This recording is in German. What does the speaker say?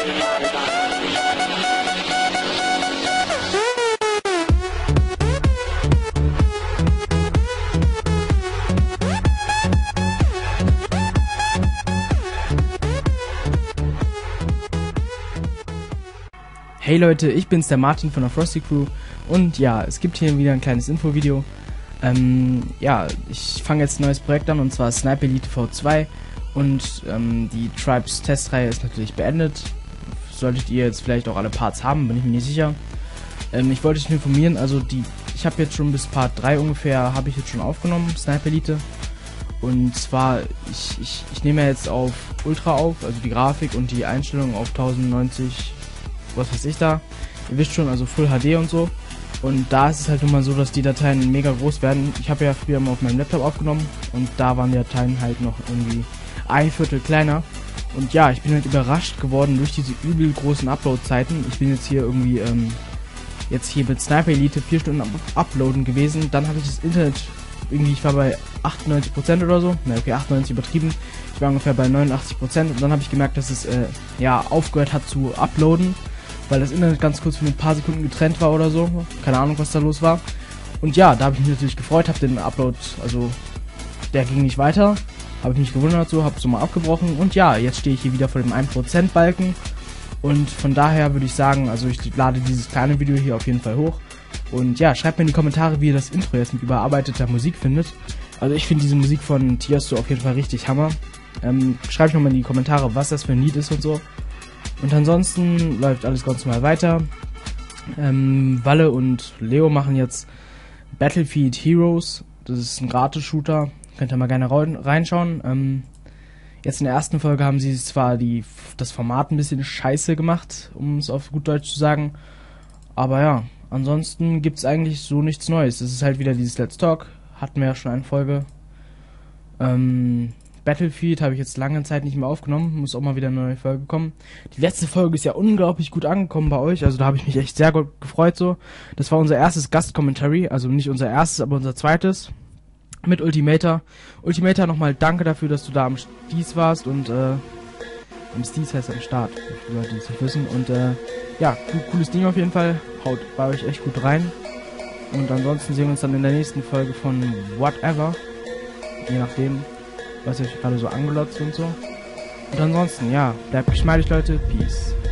Hey Leute, ich bin's, der Martin von der Frosty Crew, und ja, es gibt hier wieder ein kleines Infovideo. Ja, ich fange jetzt ein neues Projekt an, und zwar Sniper Elite V2, und die Tribes Testreihe ist natürlich beendet. Solltet ihr jetzt vielleicht auch alle Parts haben, bin ich mir nicht sicher. Ich wollte euch informieren, also ich habe jetzt schon bis Part 3 ungefähr, habe ich jetzt schon aufgenommen, Sniper Elite. Und zwar, ich nehme ja jetzt auf Ultra auf, also die Grafik und die Einstellung auf 1090, was weiß ich da. Ihr wisst schon, also Full HD und so. Und da ist es halt nun mal so, dass die Dateien mega groß werden. Ich habe ja früher mal auf meinem Laptop aufgenommen und da waren die Dateien halt noch irgendwie ein Viertel kleiner. Und ja, ich bin halt überrascht geworden durch diese übel großen Upload-Zeiten. Ich bin jetzt hier irgendwie, jetzt hier mit Sniper Elite 4 Stunden am Uploaden gewesen. Dann hatte ich das Internet irgendwie, ich war bei 98% oder so. Na okay, 98 übertrieben. Ich war ungefähr bei 89% und dann habe ich gemerkt, dass es ja aufgehört hat zu uploaden, weil das Internet ganz kurz für ein paar Sekunden getrennt war oder so. Keine Ahnung, was da los war. Und ja, da habe ich mich natürlich gefreut, habe den Upload, also der ging nicht weiter. Habe ich mich gewundert, so, habe so mal abgebrochen. Und ja, jetzt stehe ich hier wieder vor dem 1% Balken. Und von daher würde ich sagen, also ich lade dieses kleine Video hier auf jeden Fall hoch. Und ja, schreibt mir in die Kommentare, wie ihr das Intro jetzt mit überarbeiteter Musik findet. Also ich finde diese Musik von Tiesto auf jeden Fall richtig Hammer. Schreibt nochmal in die Kommentare, was das für ein Lied ist und so. Und ansonsten läuft alles ganz normal weiter. Walle und Leo machen jetzt Battlefield Heroes. Das ist ein Gratis-Shooter. Könnt ihr mal gerne reinschauen. Jetzt in der ersten Folge haben sie zwar das Format ein bisschen scheiße gemacht, um es auf gut Deutsch zu sagen. Aber ja, ansonsten gibt es eigentlich so nichts Neues. Es ist halt wieder dieses Let's Talk. Hatten wir ja schon eine Folge. Battlefield habe ich jetzt lange Zeit nicht mehr aufgenommen. Muss auch mal wieder eine neue Folge kommen. Die letzte Folge ist ja unglaublich gut angekommen bei euch. Also da habe ich mich echt sehr gut gefreut so. Das war unser erstes Gast-Commentary. Also nicht unser erstes, aber unser zweites. Mit Ultimator. Ultimator, nochmal danke dafür, dass du da am Sties warst. Und am Sties heißt am Start. Für die Leute, die es nicht wissen. Und ja, cooles Ding auf jeden Fall. Haut bei euch echt gut rein. Und ansonsten sehen wir uns dann in der nächsten Folge von Whatever. Je nachdem, was euch gerade so angelotzt und so. Und ansonsten, ja, bleibt geschmeidig, Leute. Peace.